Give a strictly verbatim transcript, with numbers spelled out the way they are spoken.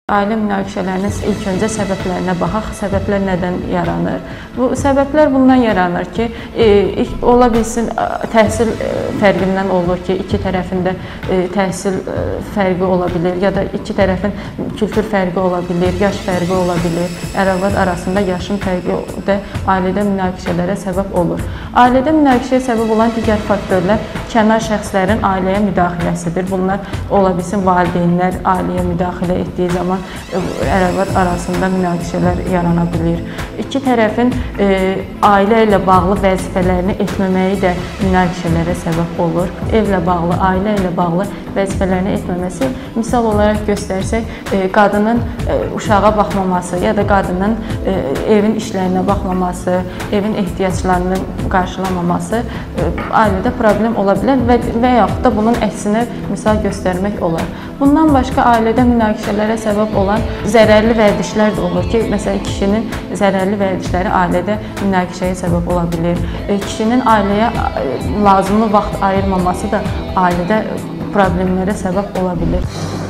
Ailə münaqişələrinin ilk öncə səbəblərinə baxaq. Səbəblər nədən yaranır? Bu səbəblər bundan yaranır ki, e, ola bilsin təhsil fərqindən olur ki, iki tərəfində e, təhsil fərqi ola bilir ya da iki tərəfin kültür fərqi ola bilir, yaş fərqi ola bilir. Ər-arvad arasında yaşın fərqi də ailədə münaqişələrə səbəb olur. Ailədə münaqişəyə səbəb olan digər faktorlar kənar şəxslərin ailəyə müdaxiləsidir. Bunlar ola bilsin valideynlər ailəyə müdaxilə etdiyi zaman ər-arvad arasında münaqişələr yarana bilir. İki tərəfin e, ailə ilə bağlı vəzifələrini etməməyi də münaqişələrə səbəb olur. Evlə bağlı, ailə ilə bağlı vəzifələrini etməməsi, misal olaraq göstərsək, e, qadının e, uşağa baxmaması ya da qadının e, evin işlərinə baxmaması, evin ehtiyaclarını qarşılamaması e, ailədə problem ola bilər və, və yaxud da bunun əksinə misal göstərmək olar. Bundan başqa ailədə münaqişələrə səbəb olan zərərli vərdişlər də olur ki, məsələn, kişinin zərərli vərdişləri ailədə münaqişəyə səbəb ola bilir. Kişinin ailəyə lazımlı vaxt ayırmaması da ailədə problemlərə səbəb ola bilir.